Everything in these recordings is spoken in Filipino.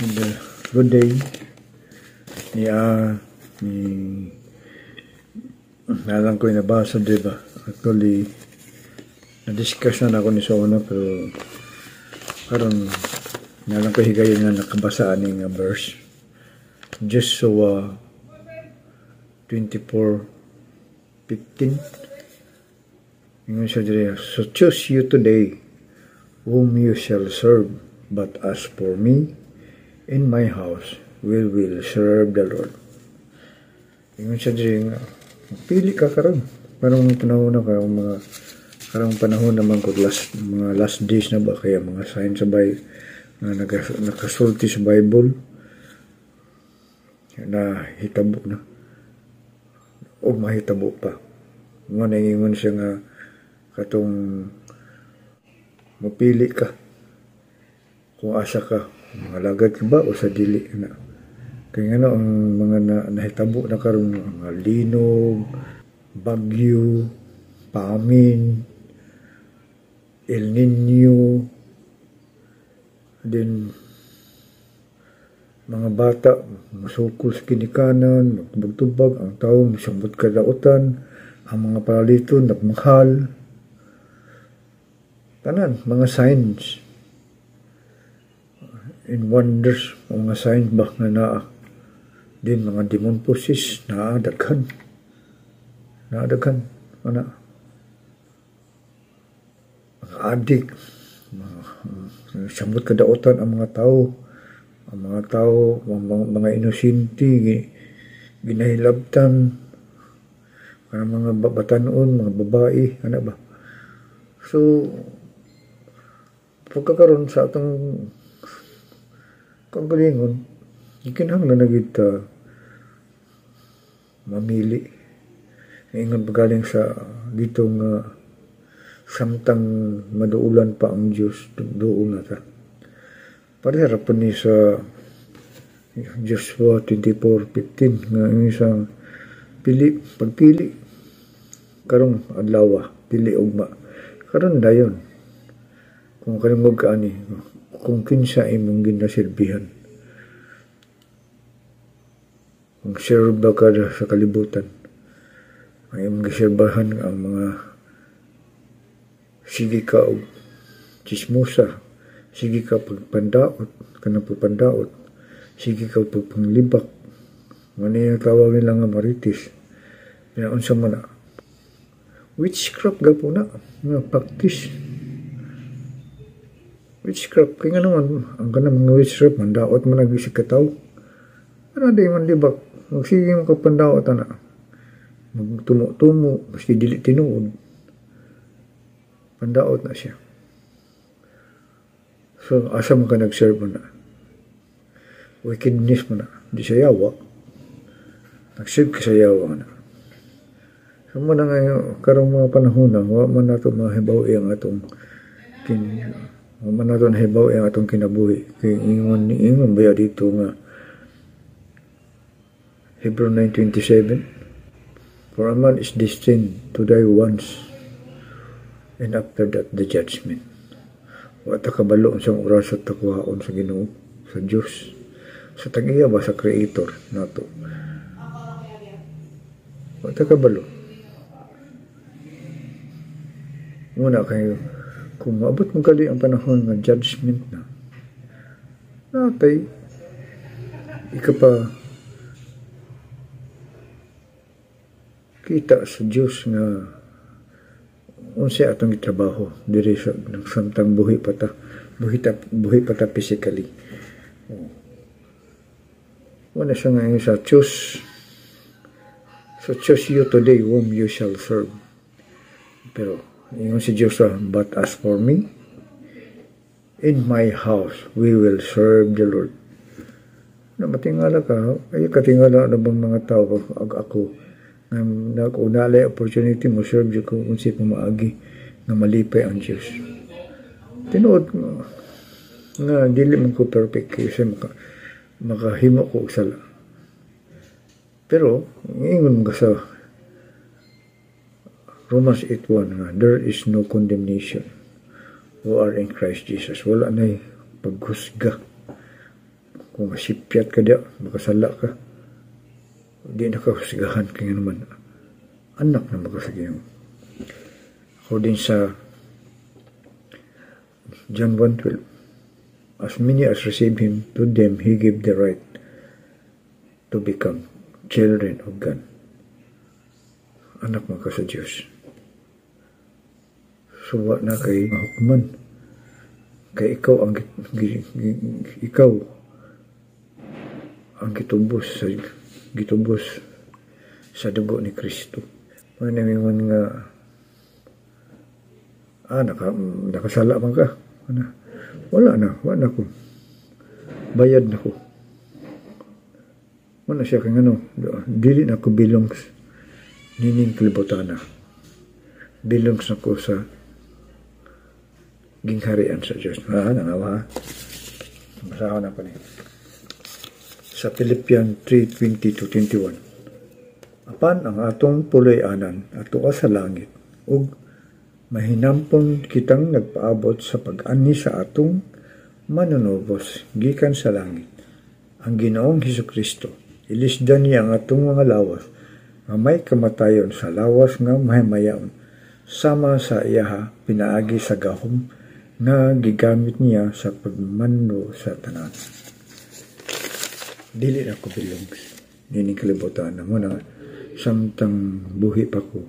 Good day. Nalang ko nabasa, diba? Actually, na-discuss na ako ni sa una, pero parang nalang ko higayon na nakabasaan ng verse. Joshua 24:15. Yung siya dito, so choose you today whom you shall serve, but as for me, in my house, we will serve the Lord. Yung siya dito, pili ka karon. Parang panahon na karang panahon naman ko mga last days na ba, kaya mga sign sa Bible na nakasulti sa Bible na hitabo na o mahitabo pa. Mga nangingon siya nga katong mapili ka kung asa ka, mga lagad ka ba o sa dili na. Kaya nga ang mga nahitabo na karon, mga linog, bagyo, pamin, El Nino, then mga bata masukol sa kinikanan, magtubag-tubag, ang tao masambot kadautan, ang mga paralito nagmahal, tanan mga signs and wonders, mga signs ba na naa din, mga demon possessed naadaghan mga adik, sambot kadautan ang mga tao, mga inosente ginahilabtan, ang mga batanon, mga babae, ano ba. So pagkakaroon sa atong kagalingon, ikinahanglan na kita mamili. Ingon pagaling sa ditong samtang maduulan pa ang Diyos, doon na ta. Pareharapan ni sa Joshua 24:15 nga isang pagpili karong adlaw, pili ugma. Karon dayon kung kanimog kaani, kung kinsa imong ginasilbihan, kung serve ka sa kalibutan, ang imong giserbahan ang mga sige ka og chismosa, sige ka pagpandaot, kanang pagpandaot, sige ka pagpanglibak, maniya tawagin lang nga maritis, pinaunsa man na witchcraft gapo na nga practice. Witchcraft, kaya nga naman ang kanang mga witchcraft, mandaot man nagisig ka tao, ano di man libak, magsige mo kapandaot na magtumo-tumo, maski dili tinuod, pandaot na siya. So asa mo ka nag-serve mo na, wickedness mo na, di sa yawa, nag-serve ka sa yawa na. So mo na ngayon, karong mga panahon na, wa man nato mahibawi ang atong kinabuhi. Kaya ingon ba dito nga Hebrew 9:27, for a man is destined to die once, and after that the judgment. Wata kabalo sa oras at takuhaon sa Ginoo, sa Diyos, sa tag-iya ba sa Creator nato. Wata kabalo. Muna kayo, kung maabot mo gali ang panahon ng judgment na, natay, ika pa kita sa Diyos nga unsa atong trabaho diri sa samtang buhi pa ta physically. Wala siya nga sa choose you today whom you shall serve. Pero yung si Diyos, but as for me, in my house we will serve the Lord. Na matingala ka, ay katingala na bang mga tao ako na unalay opportunity mo serve ko unsi pumaagi na malipay ang Diyos. Tinuod nga dili man ko perfect kasi makahimo ko og sala. Pero ingon mo sa Romans 8:1 nga, there is no condemnation who are in Christ Jesus. Wala na paghusga Kung masipyat ka diya, makasala ka, di na ka kasigahan kaya naman. Anak na makasigahan. According sa John 1:12, as many as receive him, to them he gave the right to become children of God. Anak mo ka sa Diyos. Suwa na kay mahukuman. Kay ikaw ang gitubos sa dugo ni Kristo. Manamiwan nga nakasala man ka. Wala na ko. Bayad na ko. Wala siya kang dili na ko belongs nining kalibutana. Belongs na ko sa gingharian sa Diyos. Nangawa. Basahan na pa niya. Sa Philippians 3:20-21. Apan ang atong puloy-anan ato sa langit, ug mahinampon kitang nagpaabot sa pag-ani sa atong manunubos gikan sa langit. Ang Ginoong Hesukristo, ilisdan niya ang atong mga lawas, nga may kamatayon sa lawas nga mahimayaon, sama sa iyaha pinaagi sa gahom nga gigamit niya sa pagmando sa tanan. Dili na ko belongs nining kalibutan na mo na samtang buhi pa ko.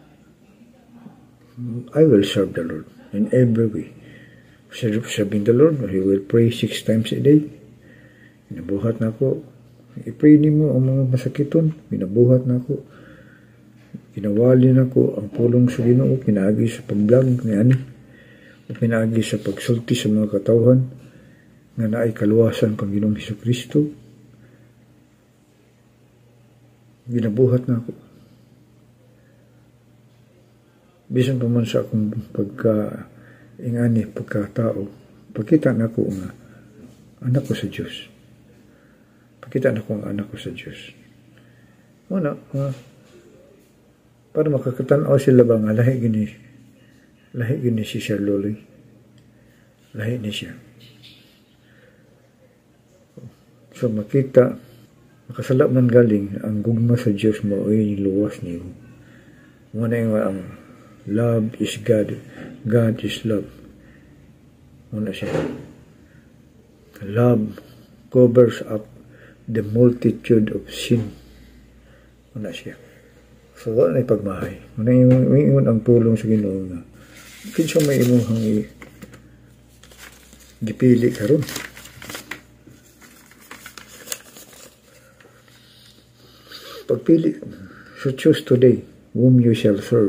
I will serve the Lord in every way. Serving the Lord, He will pray 6 times a day. Binabuhat na ako. I-pray ni mo ang mga masakiton. Binabuhat na ako. Ginawali na ko ang pulong sa Ginoo. Pinaagi sa pagblog ni ani. Pinaagi sa pagsulti sa mga katawhan nga naay kaluwasan kang Ginoong Hesukristo. Ginabuhat na ako. Bisan pa man sa akong pagkatao, pakita na ko nga anak ko sa Diyos. Pakita na ko ang anak ko sa Diyos. Una, para makakatanaw sila ba nga lahi gini si Sir Loloy. Lahi ni siya. So makita, makasalap man galing, ang gugma sa Diyos mo ay luwas niyo. Muna yung ang love is God. God is love. Muna siya. Love covers up the multitude of sin. Muna siya. So, wala na ipagmahay. Muna yung ang tulong sa Ginoo nga. Kinsa may imong gipili karon. Pagpili, so choose today whom you shall serve.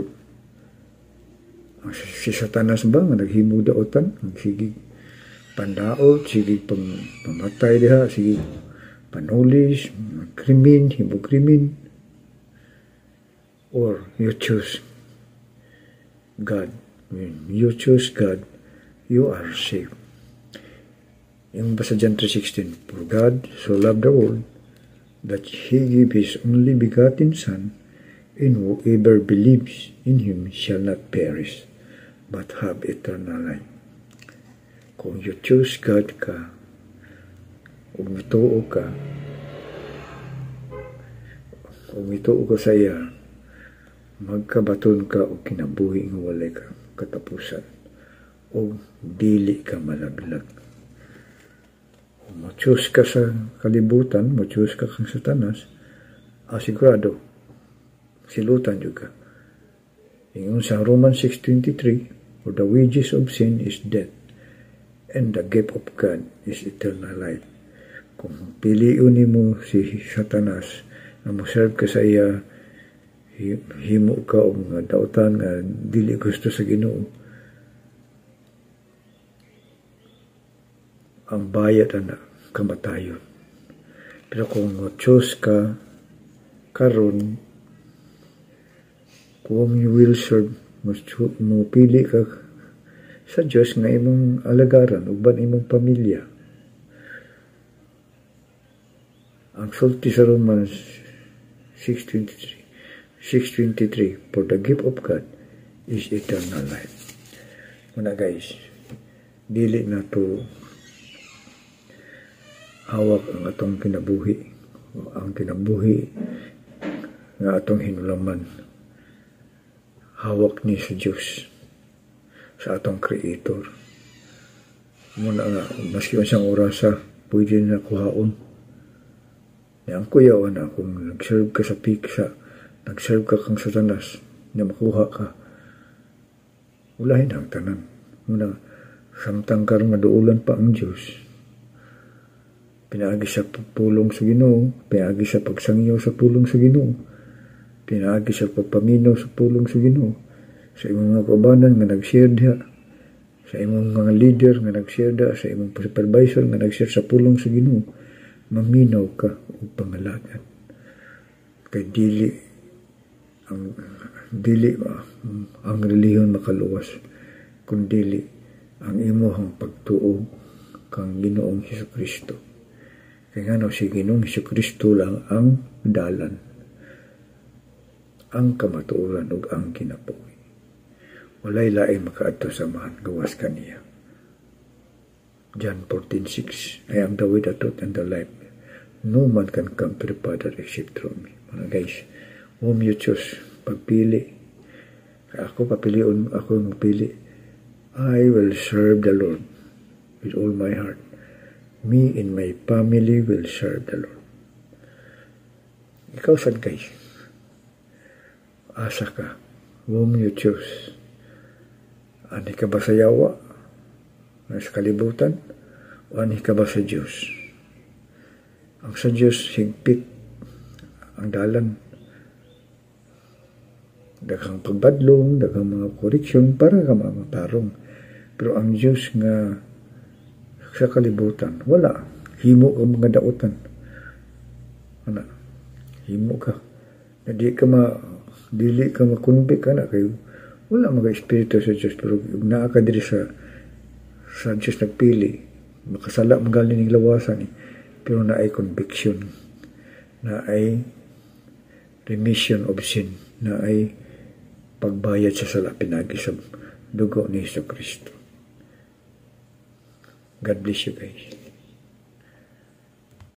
Si Satanas ba nga naghimo daotan, sige pandaot, sige pamatay diha, sige panulis, krimen, himo krimen, or you choose God. When you choose God, you are saved. Yung basa John 3:16, for God so loved the world that He gave His only begotten Son, and whoever believes in Him shall not perish, but have eternal life. Kung you choose God ka, o mituo ka sa iya, magkabaton ka o kinabuhi nga walay ka katapusan, o dili ka malaglag. Mo-choose ka sa kalibutan, mo-choose ka kang Satanas, sigurado, silutan juga. Ingon sa Romans 6:23, for the wages of sin is death, and the gift of God is eternal life. Kung piliun mo si Satanas, na mo-serve ka sa iya, himo ka o mga dautan nga dili gusto sa Ginoo, ang bayad na kamatayon. Pero kung choose ka karon, kung you will serve, mo pili ka sa Diyos nga imong alagaran uban imong pamilya. Ang sulti sa Romans 6:23, for the gift of God is eternal life. Muna guys, dili na to hawak ang atong kinabuhi, ang kinabuhi nga atong hinulaman, hawak ni sa Diyos, sa atong Creator. Muna nga, maski isang orasa, pwede na kuhaon. Ang kuyawan na, kung nag-serve ka sa piksa, nag-serve ka kang Satanas, na makuha ka, ulahin ang tanan. Muna, samtang karon maduulan pa ang Diyos, pinaagi sa pulong sa Ginoo, pinaagi sa pagsangyo sa pulong sa Ginoo, pinaagi sa pagpaminaw sa pulong sa Ginoo, sa imong mga kaubanan nga nag-share diha, sa imong mga leader nga nag-share diha, sa imong supervisor nga nag-share sa pulong sa Ginoo, maminaw ka og pangalagan. Kay dili ang relihiyon makaluwas, kundi ang imuhang pagtuo kang Ginoong Hesukristo. Kaya nga si Ginoong Hesukristo lang ang dalan, ang kamatuoran ug ang kinabuhi. Walay lain makaadto sa mahan gawas kaniya. John 14:6, I am the way, the truth, and the life. No man can come to the Father except through me. Mga guys, whom you choose, pagpili. Ako papilion, ako magpili. I will serve the Lord with all my heart. Me and my family will serve the Lord. Ikaw sad guys, asa ka, whom you choose. Ani ka ba sa yawa, sa kalibutan, o ani ka ba sa Diyos? Ang sa Diyos, higpit ang dalan. Daghang pagbadlong, daghang mga koreksyon para ka matarong. Pero ang Diyos nga sa kalibutan, wala. Himo ka mga dautan. Ano? Himo ka. Na dili ka makunbik ka na kayo. Wala mga espiritu sa Diyos. Pero naa ka diri sa Diyos nagpili. Makasala magaling ng lawasan eh. Pero na ay conviction, na ay remission of sin, na ay pagbayad sa sala pinagi sa dugo ni Hesukristo. God bless you guys.